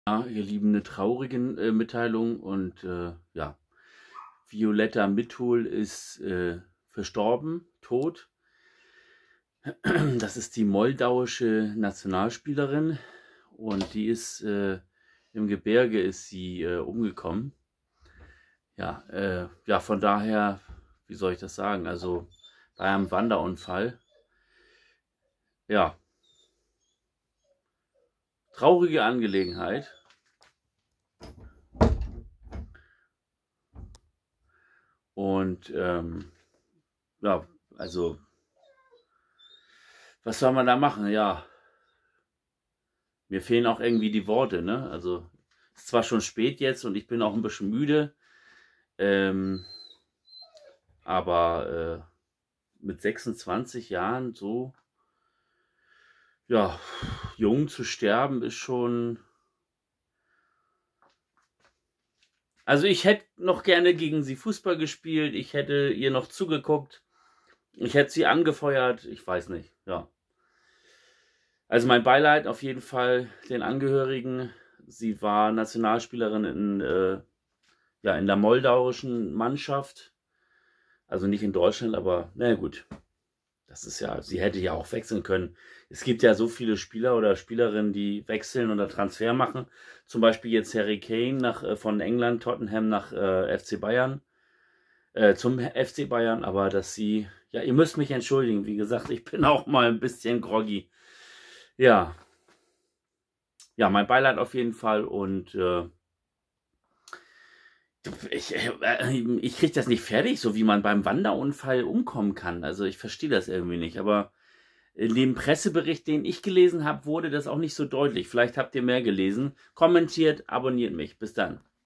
Ja, ihr Lieben, eine traurige Mitteilung und ja, Violetta Mittul ist verstorben, tot. Das ist die moldauische Nationalspielerin und die ist im Gebirge ist sie umgekommen. Ja, ja, von daher, wie soll ich das sagen? Also bei einem Wanderunfall. Ja, traurige Angelegenheit. Und ja, also was soll man da machen? Ja, mir fehlen auch irgendwie die Worte, ne? Also, es ist zwar schon spät jetzt und ich bin auch ein bisschen müde, ähm, aber mit 26 Jahren so, ja, jung zu sterben ist schon. Also, ich hätte noch gerne gegen sie Fußball gespielt, ich hätte ihr noch zugeguckt, ich hätte sie angefeuert, ich weiß nicht, ja. Also, mein Beileid auf jeden Fall den Angehörigen. Sie war Nationalspielerin ja, in der moldauischen Mannschaft. Also nicht in Deutschland, aber na ja, gut. Das ist ja, sie hätte ja auch wechseln können. Es gibt ja so viele Spieler oder Spielerinnen, die wechseln oder Transfer machen. Zum Beispiel jetzt Harry Kane von England, Tottenham nach FC Bayern, zum FC Bayern. Aber dass sie, ja, ihr müsst mich entschuldigen. Wie gesagt, ich bin auch mal ein bisschen groggy. Ja, ja, mein Beileid auf jeden Fall und ich kriege das nicht fertig, so wie man beim Wanderunfall umkommen kann. Also ich verstehe das irgendwie nicht. Aber in dem Pressebericht, den ich gelesen habe, wurde das auch nicht so deutlich. Vielleicht habt ihr mehr gelesen. Kommentiert, abonniert mich. Bis dann.